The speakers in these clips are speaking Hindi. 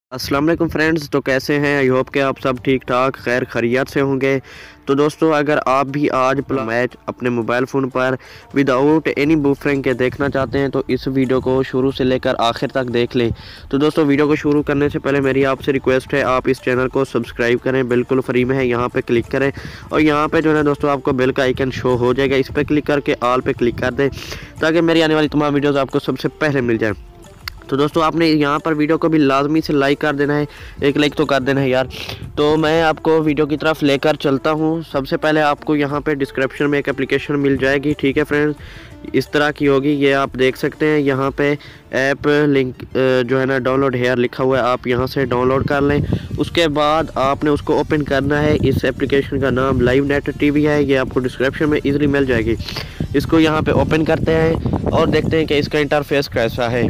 अस्सलाम वालेकुम फ्रेंड्स। तो कैसे हैं? आई होप कि आप सब ठीक ठाक खैर खैरियत से होंगे। तो दोस्तों, अगर आप भी आज मैच अपने मोबाइल फ़ोन पर विदाउट एनी बफरिंग के देखना चाहते हैं तो इस वीडियो को शुरू से लेकर आखिर तक देख लें। तो दोस्तों, वीडियो को शुरू करने से पहले मेरी आपसे रिक्वेस्ट है, आप इस चैनल को सब्सक्राइब करें, बिल्कुल फ्री में है। यहाँ पर क्लिक करें और यहाँ पर जो है दोस्तों आपको बेल का आइकन शो हो जाएगा, इस पर क्लिक करके ऑल पे क्लिक कर दें ताकि मेरी आने वाली तमाम वीडियोज़ आपको सबसे पहले मिल जाए। तो दोस्तों, आपने यहाँ पर वीडियो को भी लाजमी से लाइक कर देना है, एक लाइक तो कर देना है यार। तो मैं आपको वीडियो की तरफ लेकर चलता हूँ। सबसे पहले आपको यहाँ पे डिस्क्रिप्शन में एक एप्लीकेशन मिल जाएगी, ठीक है फ्रेंड्स, इस तरह की होगी, ये आप देख सकते हैं। यहाँ पे ऐप लिंक जो है ना डाउनलोड हेयर लिखा हुआ है, आप यहाँ से डाउनलोड कर लें। उसके बाद आपने उसको ओपन करना है। इस एप्लीकेशन का नाम लाइव नेट टीवी है, ये आपको डिस्क्रिप्शन में ईज़िली मिल जाएगी। इसको यहाँ पर ओपन करते हैं और देखते हैं कि इसका इंटरफेस कैसा है।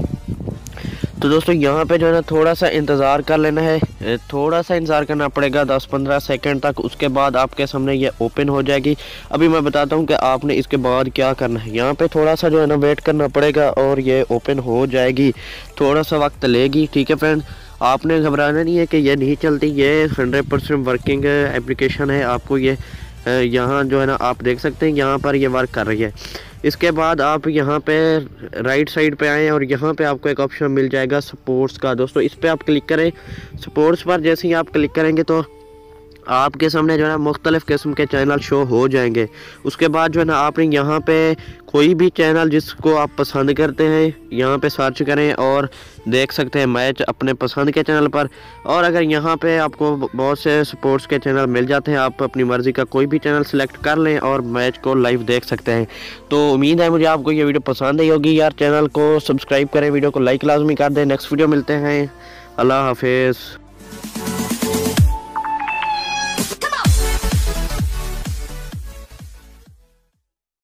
तो दोस्तों, यहाँ पे जो है ना थोड़ा सा इंतज़ार कर लेना है, थोड़ा सा इंतज़ार करना पड़ेगा 10-15 सेकंड तक। उसके बाद आपके सामने ये ओपन हो जाएगी। अभी मैं बताता हूँ कि आपने इसके बाद क्या करना है। यहाँ पे थोड़ा सा जो है ना वेट करना पड़ेगा और ये ओपन हो जाएगी, थोड़ा सा वक्त लेगी, ठीक है फ्रेंड। आपने घबराना नहीं है कि ये नहीं चलती, ये 100% वर्किंग एप्लीकेशन है। आपको ये यहाँ जो है ना आप देख सकते हैं, यहाँ पर ये वर्क कर रही है। इसके बाद आप यहाँ पे राइट साइड पे आएँ और यहाँ पे आपको एक ऑप्शन मिल जाएगा स्पोर्ट्स का। दोस्तों, इस पर आप क्लिक करें। स्पोर्ट्स पर जैसे ही आप क्लिक करेंगे तो आपके सामने जो है ना मुख्तलिफ़ किस्म के चैनल शो हो जाएंगे। उसके बाद जो है ना आपने यहाँ पे कोई भी चैनल जिसको आप पसंद करते हैं यहाँ पे सर्च करें और देख सकते हैं मैच अपने पसंद के चैनल पर। और अगर यहाँ पे आपको बहुत से स्पोर्ट्स के चैनल मिल जाते हैं, आप अपनी मर्ज़ी का कोई भी चैनल सेलेक्ट कर लें और मैच को लाइव देख सकते हैं। तो उम्मीद है मुझे आपको ये वीडियो पसंद आई होगी यार। चैनल को सब्सक्राइब करें, वीडियो को लाइक लाजमी कर दें। नेक्स्ट वीडियो मिलते हैं। अल्लाह हाफिज़।